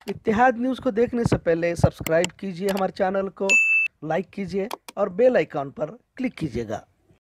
इत्तेहाद news को देखने से पहले सब्सक्राइब कीजिए हमारे चैनल को, लाइक कीजिए और बेल आइकॉन पर क्लिक कीजिएगा।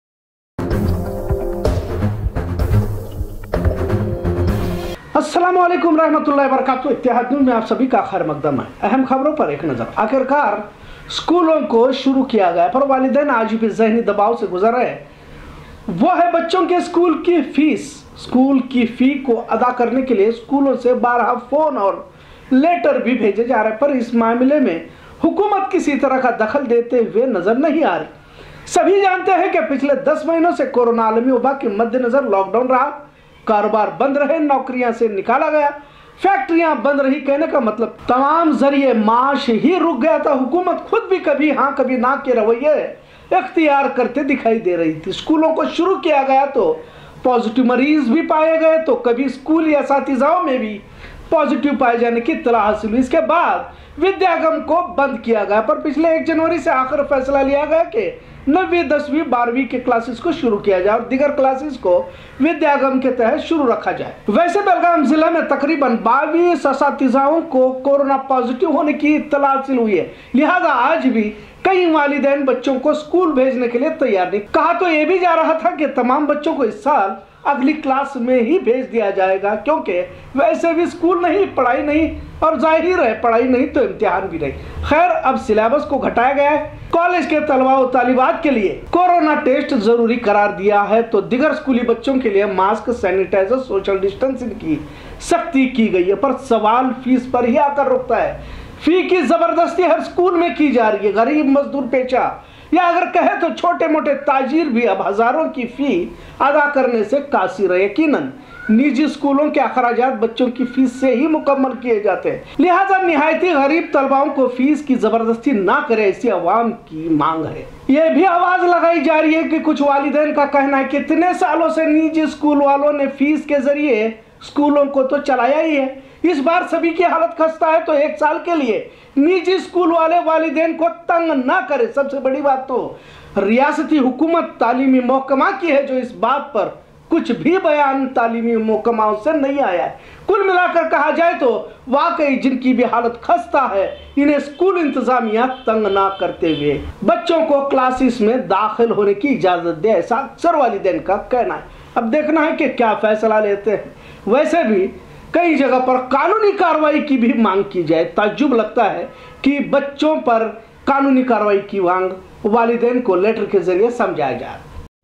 अस्सलाम वालेकुम रहमतुल्लाहि व बरकातुहू। इत्तेहाद न्यूज़ में आप सभी का खैर मकदम है। अहम खबरों पर एक नज़र। आखिरकार स्कूलों को शुरू किया गया, पर वालिदैन आज भी ज़हनी दबाव से गुजर रहे हैं। वो है बच्चों के स्कूल की फीस। स्कूल की फ़ी को अदा करने के लिए स्कूलों से 12 फ़ोन और लेटर भी भेजे जा रहे हैं, पर इस मामले में हुकूमत किसी तरह का दखल देते हुए नजर नहीं आ रही। सभी जानते हैं कि पिछले 10 महीनों से कोरोना आलमी वबा के मद्देनजर लॉकडाउन रहा, कारोबार बंद रहे, नौकरियां से निकाला गया, फैक्ट्रियां बंद रही। कहने का मतलब तमाम जरिए माश ही रुक गया था। हुकूमत खुद भी कभी हाँ कभी ना के रवैये इख्तियार करते दिखाई दे रही थी। स्कूलों को शुरू किया गया तो पॉजिटिव मरीज भी पाए गए, तो कभी स्कूली असातिज़ाओं में भी पॉजिटिव पाए जाने की इत्तला हासिल हुई। इसके बाद विद्यागम को बंद किया गया, पर पिछले 1 जनवरी से आखिर फैसला लिया गया कि 9वीं 10वीं 12वीं के क्लासेस को शुरू किया जाए और दीगर क्लासेस को विद्यागम के तहत शुरू रखा जाए। वैसे बेलगाम जिला में तकरीबन 22 असातिज़ाओं को कोरोना पॉजिटिव होने की इत्तला हासिल हुई है, लिहाजा आज भी कई वालिदैन बच्चों को स्कूल भेजने के लिए तैयार नहीं। कहा तो यह भी जा रहा था कि तमाम बच्चों को इस साल अगली क्लास में ही भेज दिया जाएगा, क्योंकि वैसे भी स्कूल नहीं, पढ़ाई नहीं, और जाहिर है पढ़ाई नहीं तो इम्तिहान भी नहीं। खैर, अब सिलेबस को घटाया गया है। कॉलेज के तलबा और तालिबात के लिए कोरोना टेस्ट जरूरी करार दिया है, तो दिगर स्कूली बच्चों के लिए मास्क, सैनिटाइजर, सोशल डिस्टेंसिंग की सख्ती की गई है। पर सवाल फीस पर ही आकर रुकता है। फी की जबरदस्ती हर स्कूल में की जा रही है। गरीब मजदूर पेशा या अगर कहे तो छोटे मोटे ताजिर भी अब हजारों की फी अदा करने से कासिर है। यकीनन निजी स्कूलों के अखराजात बच्चों की फीस से ही मुकम्मल किए जाते हैं, लिहाजा निहायती गरीब तलबाओं को फीस की जबरदस्ती ना करे, ऐसी अवाम की मांग है। यह भी आवाज लगाई जा रही है कि कुछ वालिदैन का कहना है कि इतने सालों से निजी स्कूल वालों ने फीस के जरिए स्कूलों को तो चलाया ही है, इस बार सभी की हालत खस्ता है, तो 1 साल के लिए निजी स्कूल वाले वालिदैन को तंग ना करे। सबसे बड़ी बात तो रियासती हुकूमत तालीमी महकमा की है, जो इस बात पर कुछ भी बयान तालीमी महकमाओं से नहीं आया है। कुल मिलाकर कहा जाए तो वाकई जिनकी भी हालत खस्ता है, इन्हें स्कूल इंतजामिया तंग ना करते हुए बच्चों को क्लासेस में दाखिल होने की इजाजत दे, ऐसा अक्सर वालिदैन का कहना है। अब देखना है कि क्या फैसला लेते हैं। वैसे भी कई जगह पर कानूनी कार्रवाई की भी मांग की जाए। ताज्जुब लगता है कि बच्चों पर कानूनी कार्रवाई की मांग वालिदैन को लेटर के जरिए समझाया जाए।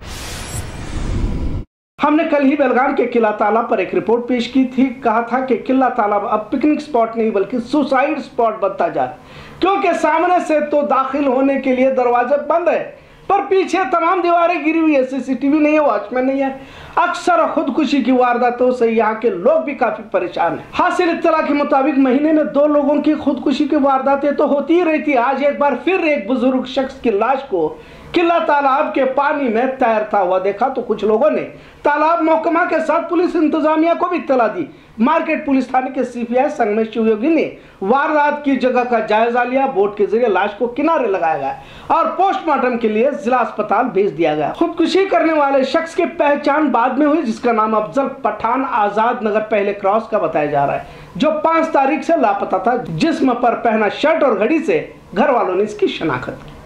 हमने कल ही बेलगाम के किला तालाब पर एक रिपोर्ट पेश की थी। कहा था कि किला तालाब अब पिकनिक स्पॉट नहीं बल्कि सुसाइड स्पॉट बनता जा रहा है, क्योंकि सामने से तो दाखिल होने के लिए दरवाजे बंद है, पर पीछे तमाम दीवारें गिरी हुई है, सीसीटीवी नहीं है, वॉचमैन नहीं है। अक्सर खुदकुशी की वारदातों से यहाँ के लोग भी काफी परेशान हैं। हासिल इत्तला के मुताबिक महीने में 2 लोगों की खुदकुशी की वारदातें तो होती ही रहती। आज एक बार फिर एक बुजुर्ग शख्स की लाश को किला तालाब के पानी में तैरता हुआ देखा, तो कुछ लोगों ने तालाब महकमा के साथ पुलिस इंतजामिया को भी इत्तला दी। मार्केट पुलिस थाने के सीपीआई संगमेश शिवयोगी ने वारदात की जगह का जायजा लिया। बोट के जरिए लाश को किनारे लगाया गया और पोस्टमार्टम के लिए जिला अस्पताल भेज दिया गया। खुदकुशी करने वाले शख्स की पहचान बाद में हुई, जिसका नाम अफजल पठान आजाद नगर पहले क्रॉस का बताया जा रहा है, जो 5 तारीख से लापता था। जिस्म पर पहना शर्ट और घड़ी से घर वालों ने इसकी शनाख्त की।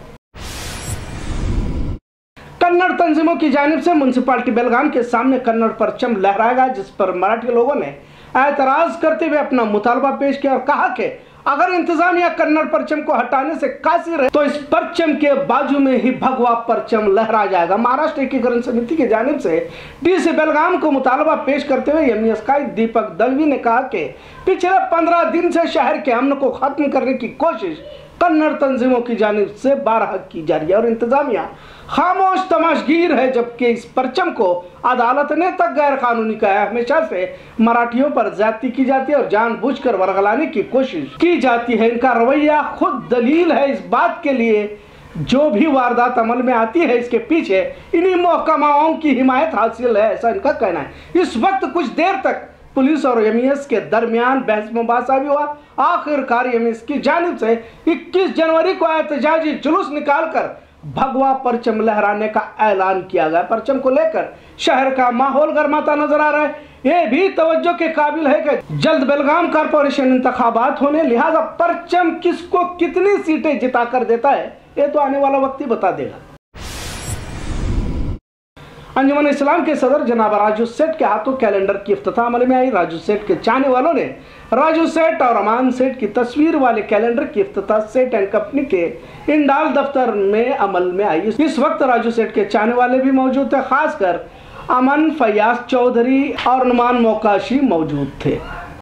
कन्नड़ तंजीमों की जानिब से म्युनिसिपालिटी बेलगाम के सामने कन्नड़ परचम लहराया गया, जिस पर मराठी लोगों ने एतराज करते हुए अपना मुतालबा पेश किया और कहा कि अगर इंतजामिया कन्नड़ परचम को हटाने से कासिर है तो इस परचम के बाजू में ही भगवा परचम लहरा जाएगा। महाराष्ट्र एकीकरण समिति की जानिब से डीसी बेलगाम को मुतालबा पेश करते हुए एमईएस दीपक दलवी ने कहा कि पिछले 15 दिन से शहर के अमन को खत्म करने की कोशिश कन्नड़ तंजीमों की जानिब से बारहा की जा रही है और इंतजामिया खामोश तमाशगीर है, जबकि इस परचम को अदालत ने तक गैर कानूनी कहा है। हमेशा से मराठियों पर ज्यादती की जाती है और जानबूझकर वरगलाने की कोशिश की जाती है। इनका रवैया खुद दलील है इस बात के लिए, जो भी वारदात अमल में आती है इसके पीछे इन्हीं महकमाओं की हिमायत हासिल है, ऐसा इनका कहना है। इस वक्त कुछ देर तक पुलिस और एमईएस के दरमियान बहस मुबासा भी हुआ। आखिरकार एमईएस की जानिब से 21 जनवरी को एहतजाजी जुलूस निकालकर भगवा परचम लहराने का ऐलान किया गया। परचम को लेकर शहर का माहौल गर्माता नजर आ रहा है। ये भी तवज्जो के काबिल है कि जल्द बेलगाम कारपोरेशन इंतखाबात होने, लिहाजा परचम किसको कितनी सीटें जिता कर देता है ये तो आने वाला वक्त ही बता देगा। अंजुमन इस्लाम के सदर जनाब राजू सेठ के हाथों कैलेंडर की इफ्तिताह अमल में आई। राजू सेठ के चाहने वालों ने राजू सेठ और अमान सेठ की तस्वीर वाले कैलेंडर की इफ्तिताह सेठ एंड कंपनी के इंडाल दफ्तर में अमल में आई। इस वक्त राजू सेठ के चाहने वाले भी मौजूद थे, खासकर अमन फयाज चौधरी और नुमान मोकाशी मौजूद थे।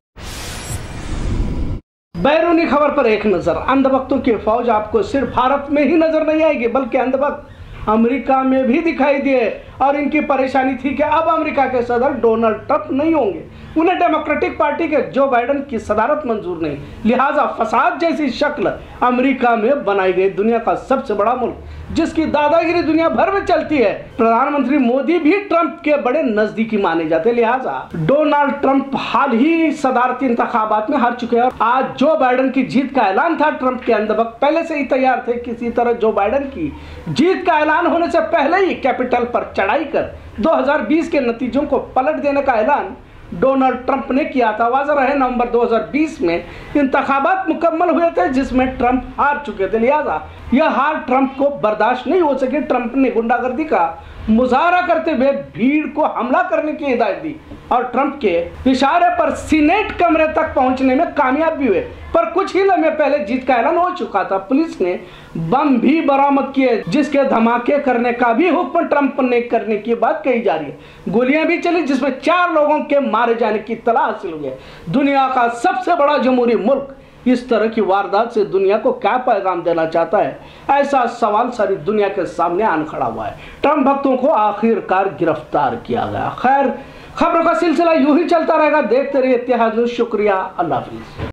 बैरूनी खबर पर एक नजर। अंधभक्तों की फौज आपको सिर्फ भारत में ही नजर नहीं आएगी, बल्कि अंधभक्त अमेरिका में भी दिखाई दिए। और इनकी परेशानी थी कि अब अमेरिका के सदर डोनाल्ड ट्रंप नहीं होंगे, उन्हें डेमोक्रेटिक पार्टी के जो बाइडेन की सदारत मंजूर नहीं, लिहाजा फसाद जैसी शक्ल अमेरिका में बनाई गई। दुनिया का सबसे बड़ा मुल्क जिसकी दादागिरी दुनिया भर में चलती है, प्रधानमंत्री मोदी भी ट्रंप के बड़े नजदीकी माने जाते, लिहाजा डोनाल्ड ट्रंप हाल ही सदारती इंतखाबात में हार चुके हैं। और आज जो बाइडेन की जीत का ऐलान था, ट्रंप के अंधभक्त पहले से ही तैयार थे। किसी तरह जो बाइडेन की जीत का ऐलान होने से पहले ही कैपिटल पर चढ़ाई कर 2020 के नतीजों को पलट देने का ऐलान डोनाल्ड ट्रंप ने किया था। वाज़ह है नवंबर 2020 में इंतखाबात मुकम्मल हुए थे जिसमें ट्रंप हार चुके थे, लिहाजा यह हार ट्रंप को बर्दाश्त नहीं हो सके। ट्रंप ने गुंडागर्दी का मुजाहरा करते हुए भीड़ को हमला करने की हिदायत दी और ट्रंप के इशारे पर सीनेट कमरे तक पहुंचने में कामयाब भी हुए। पर कुछ ही लम्हे पहले जीत का ऐलान हो चुका था। पुलिस ने बम भी बरामद किए जिसके धमाके करने का भी हुक्म ट्रंप ने करने की बात कही जा रही है। गोलियां भी चली जिसमें 4 लोगों के मारे जाने की इत्तला हासिल हुई है। दुनिया का सबसे बड़ा जमहूरी मुल्क इस तरह की वारदात से दुनिया को क्या पैगाम देना चाहता है, ऐसा सवाल सारी दुनिया के सामने आन खड़ा हुआ है। ट्रंप भक्तों को आखिरकार गिरफ्तार किया गया। खैर, खबरों का सिलसिला यूं ही चलता रहेगा। देखते रहिए इत्तेहाद न्यूज़। शुक्रिया, अल्लाह हाफिज़।